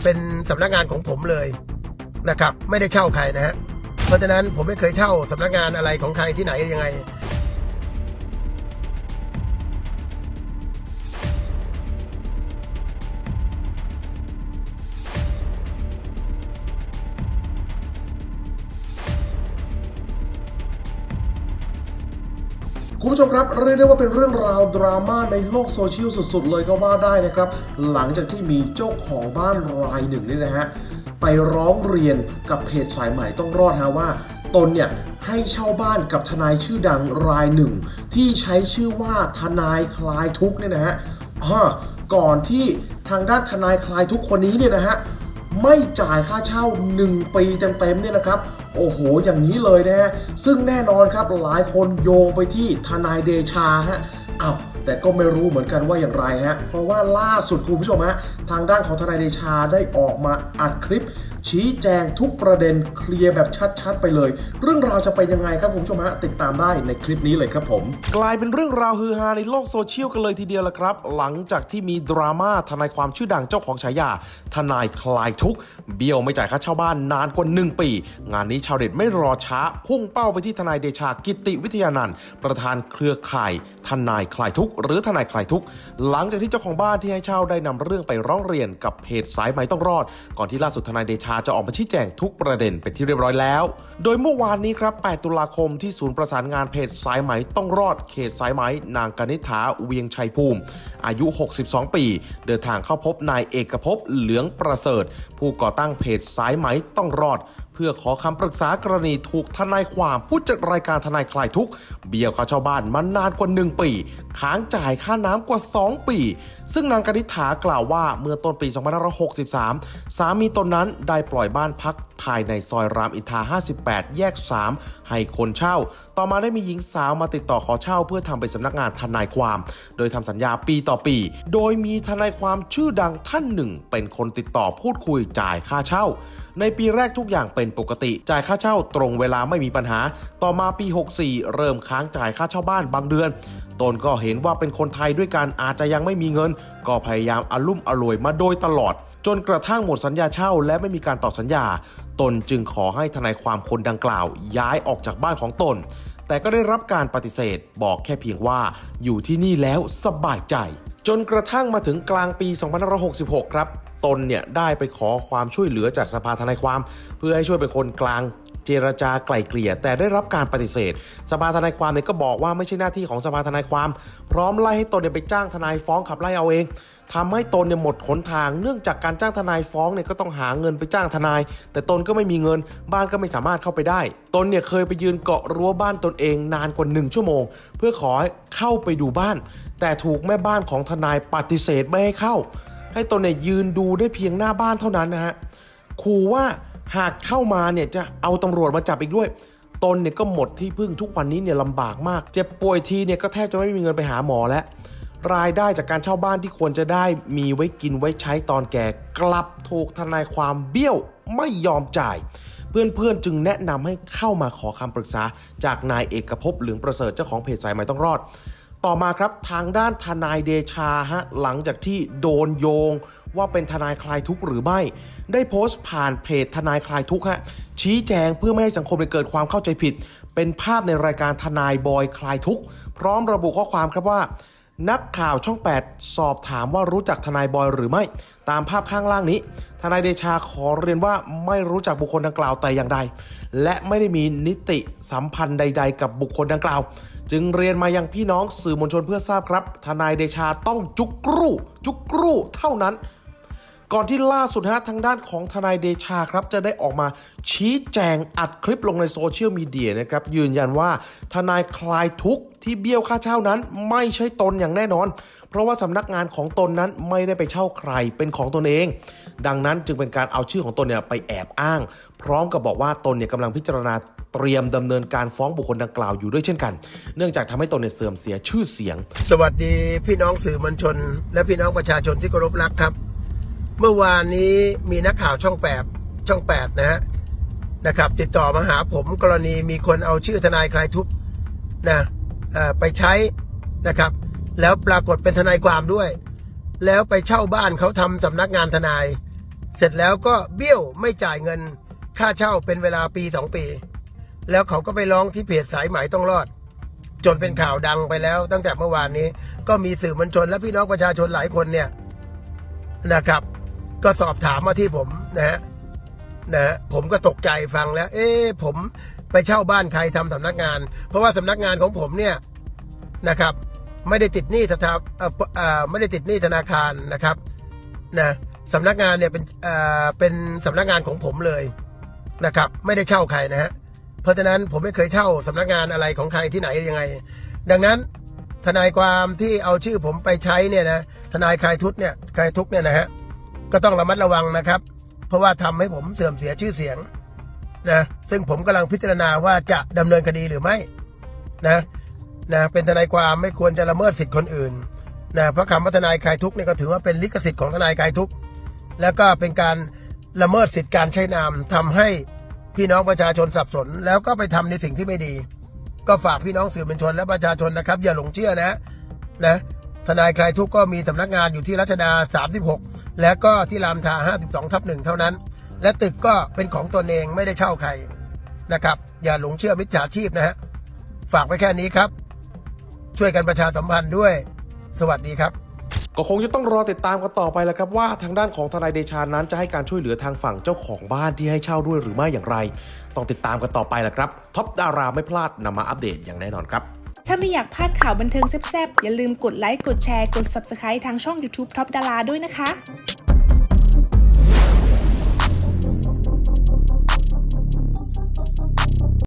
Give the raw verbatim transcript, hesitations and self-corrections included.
เป็นสำนักงานของผมเลยนะครับไม่ได้เช่าใครนะฮะเพราะฉะนั้นผมไม่เคยเช่าสำนักงานอะไรของใครที่ไหนยังไงคุณผู้ชมครับเรียกได้ว่าเป็นเรื่องราวดราม่าในโลกโซเชียลสุดๆเลยก็ว่าได้นะครับหลังจากที่มีเจ้าของบ้านรายหนึ่งนี่นะฮะไปร้องเรียนกับเพจสายใหม่ต้องรอดฮะว่าตนเนี่ยให้เช่าบ้านกับทนายชื่อดังรายหนึ่งที่ใช้ชื่อว่าทนายคลายทุกข์เนี่ยนะฮะก่อนที่ทางด้านทนายคลายทุกข์คนนี้เนี่ยนะฮะไม่จ่ายค่าเช่าหนึ่งปีเต็มๆเนี่ยนะครับโอ้โหอย่างนี้เลยนะฮะซึ่งแน่นอนครับหลายคนโยงไปที่ทนายเดชาฮะอ้าวแต่ก็ไม่รู้เหมือนกันว่าอย่างไรฮะเพราะว่าล่าสุดคุณผู้ชมฮะทางด้านของทนายเดชาได้ออกมาอัดคลิปชี้แจงทุกประเด็นเคลียร์แบบชัดๆไปเลยเรื่องราวจะไปยังไงครับคุณผู้ชมฮะติดตามได้ในคลิปนี้เลยครับผมกลายเป็นเรื่องราวฮือฮาในโลกโซเชียลกันเลยทีเดียวละครับหลังจากที่มีดราม่าทนายความชื่อดังเจ้าของฉายาทนายคลายทุกข์เบี้ยวไม่จ่ายค่าเช่าบ้านนานกว่าหนึ่งปีงานนี้ชาวเน็ตไม่รอช้าพุ่งเป้าไปที่ทนายเดชากิติวิทยานันท์ประธานเครือข่ายทนายคลายทุกข์หรือทนายคลายทุกข์หลังจากที่เจ้าของบ้านที่ให้เช่าได้นำเรื่องไปร้องเรียนกับเพจสายไหมต้องรอดก่อนที่ล่าสุดทนายเดชาจะออกมาชี้แจงทุกประเด็นเป็นที่เรียบร้อยแล้วโดยเมื่อวานนี้ครับแปดตุลาคมที่ศูนย์ประสานงานเพจสายไหมต้องรอดเขตสายไหมนางกนิษฐาเวียงชัยภูมิอายุหกสิบสองปีเดินทางเข้าพบนายเอกภพเหลืองประเสริฐผู้ก่อตั้งเพจสายไหมต้องรอดเพื่อขอคำปรึกษากรณีถูกทนายความผู้จัดรายการทนายคลายทุกข์เบี้ยวค่าเช่าบ้านมานานกว่าหนึ่งปีค้างจ่ายค่าน้ำกว่าสองปีซึ่งนางกนิษฐากล่าวว่าเมื่อต้นปีสองพันห้าร้อยหกสิบสามสามีตนนั้นได้ปล่อยบ้านพักภายในซอยรามอินทราห้าสิบแปดแยกสามให้คนเช่าต่อมาได้มีหญิงสาวมาติดต่อขอเช่าเพื่อทำเป็นสำนักงานทนายความโดยทำสัญญาปีต่อปีโดยมีทนายความชื่อดังท่านหนึ่งเป็นคนติดต่อพูดคุยจ่ายค่าเช่าในปีแรกทุกอย่างเป็นปกติจ่ายค่าเช่าตรงเวลาไม่มีปัญหาต่อมาปีหกสิบสี่เริ่มค้างจ่ายค่าเช่าบ้านบางเดือนตนก็เห็นว่าเป็นคนไทยด้วยกันอาจจะยังไม่มีเงินก็พยายามอลุ่มอล่วยมาโดยตลอดจนกระทั่งหมดสัญญาเช่าและไม่มีการต่อสัญญาตนจึงขอให้ทนายความคนดังกล่าวย้ายออกจากบ้านของตนแต่ก็ได้รับการปฏิเสธบอกแค่เพียงว่าอยู่ที่นี่แล้วสบายใจจนกระทั่งมาถึงกลางปีสองพันห้าร้อยหกสิบหกครับตนเนี่ยได้ไปขอความช่วยเหลือจากสภาทนายความเพื่อให้ช่วยเป็นคนกลางเจรจาไกล่เกลี่ยแต่ได้รับการปฏิเสธสภาทนายความเนี่ยก็บอกว่าไม่ใช่หน้าที่ของสภาทนายความพร้อมไล่ให้ตนเนี่ยไปจ้างทนายฟ้องขับไล่เอาเองทำให้ตนเนี่ยหมดหนทางเนื่องจากการจ้างทนายฟ้องเนี่ยก็ต้องหาเงินไปจ้างทนายแต่ตนก็ไม่มีเงินบ้านก็ไม่สามารถเข้าไปได้ตนเนี่ยเคยไปยืนเกาะรั้วบ้านตนเองนานกว่าหนึ่งชั่วโมงเพื่อขอเข้าไปดูบ้านแต่ถูกแม่บ้านของทนายปฏิเสธไม่ให้เข้าให้ตนเนี่ยยืนดูได้เพียงหน้าบ้านเท่านั้นนะฮะขู่ว่าหากเข้ามาเนี่ยจะเอาตำรวจมาจับอีกด้วยตนเนี่ยก็หมดที่พึ่งทุกวันนี้เนี่ยลำบากมากเจ็บป่วยทีเนี่ยก็แทบจะไม่มีเงินไปหาหมอแล้วรายได้จากการเช่าบ้านที่ควรจะได้มีไว้กินไว้ใช้ตอนแก่กลับถูกทนายความเบี้ยวไม่ยอมจ่ายเพื่อนๆจึงแนะนำให้เข้ามาขอคำปรึกษาจากนายเอกภพเหลืองประเสริฐเจ้าของเพจสายไหมต้องรอดต่อมาครับทางด้านทนายเดชาฮะหลังจากที่โดนโยงว่าเป็นทนายคลายทุกข์หรือไม่ได้โพสต์ผ่านเพจทนายคลายทุกข์ฮะชี้แจงเพื่อไม่ให้สังคมเกิดความเข้าใจผิดเป็นภาพในรายการทนายบอยคลายทุกข์พร้อมระบุข้อความครับว่านักข่าวช่องแปดสอบถามว่ารู้จักทนายบอยหรือไม่ตามภาพข้างล่างนี้ทนายเดชาขอเรียนว่าไม่รู้จักบุคคลดังกล่าวแต่อย่างใดและไม่ได้มีนิติสัมพันธ์ใดๆกับบุคคลดังกล่าวจึงเรียนมายังพี่น้องสื่อมวลชนเพื่อทราบครับทนายเดชาต้องจุกกรูจุกกรูเท่านั้นก่อนที่ล่าสุดฮะทางด้านของทนายเดชาครับจะได้ออกมาชี้แจงอัดคลิปลงในโซเชียลมีเดียนะครับยืนยันว่าทนายคลายทุกข์ที่เบี้ยวค่าเช่านั้นไม่ใช่ตนอย่างแน่นอนเพราะว่าสำนักงานของตนนั้นไม่ได้ไปเช่าใครเป็นของตนเองดังนั้นจึงเป็นการเอาชื่อของตนเนี่ยไปแอบอ้างพร้อมกับบอกว่าตนเนี่ยกำลังพิจารณาเตรียมดำเนินการฟ้องบุคคลดังกล่าวอยู่ด้วยเช่นกันเนื่องจากทำให้ตนเนี่ยเสื่อมเสียชื่อเสียงสวัสดีพี่น้องสื่อมวลชนและพี่น้องประชาชนที่เคารพรักครับเมื่อวานนี้มีนักข่าวช่องแปดช่องแปดนะฮะนะครับติดต่อมาหาผมกรณีมีคนเอาชื่อทนายคลายทุกข์นะไปใช้นะครับแล้วปรากฏเป็นทนายความด้วยแล้วไปเช่าบ้านเขาทำสำนักงานทนายเสร็จแล้วก็เบี้ยวไม่จ่ายเงินค่าเช่าเป็นเวลาปีสองปีแล้วเขาก็ไปร้องที่เพจสายไหมต้องรอดจนเป็นข่าวดังไปแล้วตั้งแต่เมื่อวานนี้ก็มีสื่อมวลชนและพี่น้องประชาชนหลายคนเนี่ยนะครับก็สอบถามมาที่ผมนะฮะนะฮะผมก็ตกใจฟังแล้ว เอ๊ะผมไปเช่าบ้านใครทำสำนักงานเพราะว่าสำนักงานของผมเนี่ยนะครับไม่ได้ติดหนี้ธนาเอ่อเอ่อไม่ได้ติดหนี้ธนาคารนะครับนะสำนักงานเนี่ยเป็นเอ่อเป็นสำนักงานของผมเลยนะครับไม่ได้เช่าใครนะฮะเพราะฉะนั้นผมไม่เคยเช่าสำนักงานอะไรของใครที่ไหนยังไงดังนั้นทนายความที่เอาชื่อผมไปใช้เนี่ยนะทนายคลายทุกข์เนี่ยคลายทุกข์เนี่ยนะฮะก็ต้องระมัดระวังนะครับเพราะว่าทำให้ผมเสื่อมเสียชื่อเสียงนะซึ่งผมกำลังพิจารณาว่าจะดำเนินคดีหรือไม่นะนะเป็นทนายความไม่ควรจะละเมิดสิทธิ์คนอื่นนะเพราะคำว่าทนายคลายทุกข์เนี่ยก็ถือว่าเป็นลิขสิทธิ์ของทนายคลายทุกข์แล้วก็เป็นการละเมิดสิทธิ์การใช้นามทำให้พี่น้องประชาชนสับสนแล้วก็ไปทำในสิ่งที่ไม่ดีก็ฝากพี่น้องสื่อมวลชนและประชาชนนะครับอย่าหลงเชื่อนะนะทนายคลายทุกข์ก็มีสำนักงานอยู่ที่รัชดาสามสิบหกและก็ที่รามทาห้าสิบสองทับหนึ่งเท่านั้นและตึกก็เป็นของตนเองไม่ได้เช่าใครนะครับอย่าหลงเชื่อมิจฉาชีพนะฮะฝากไว้แค่นี้ครับช่วยกันประชาสัมพันธ์ด้วยสวัสดีครับก็คงจะต้องรอติดตามกันต่อไปแล้วครับว่าทางด้านของทนายเดชานั้นจะให้การช่วยเหลือทางฝั่งเจ้าของบ้านที่ให้เช่าด้วยหรือไม่อย่างไรต้องติดตามกันต่อไปแหละครับท็อปดาราไม่พลาดนำมาอัปเดตอย่างแน่นอนครับถ้าไม่อยากพลาดข่าวบันเทิงแซ่บๆอย่าลืมกดไลค์กดแชร์กด ซับสไครบ์ ทางช่อง ยูทูบ ท็อปดาราด้วยนะคะ